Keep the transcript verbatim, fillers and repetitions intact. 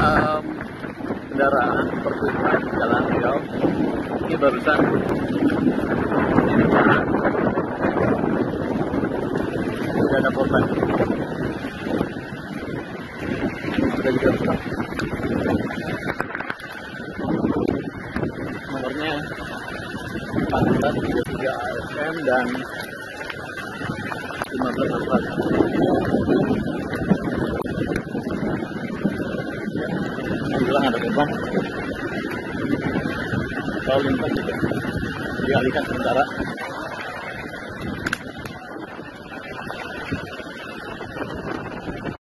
um, kendaraan perpindahan jalan Riau. Ini barusan tidak ada korban. Sudah juga stop. Nomornya empat belas tiga tiga A S M dan lima belas empat. Yang bilang ada korban. Lalu lintas juga dialihkan sementara.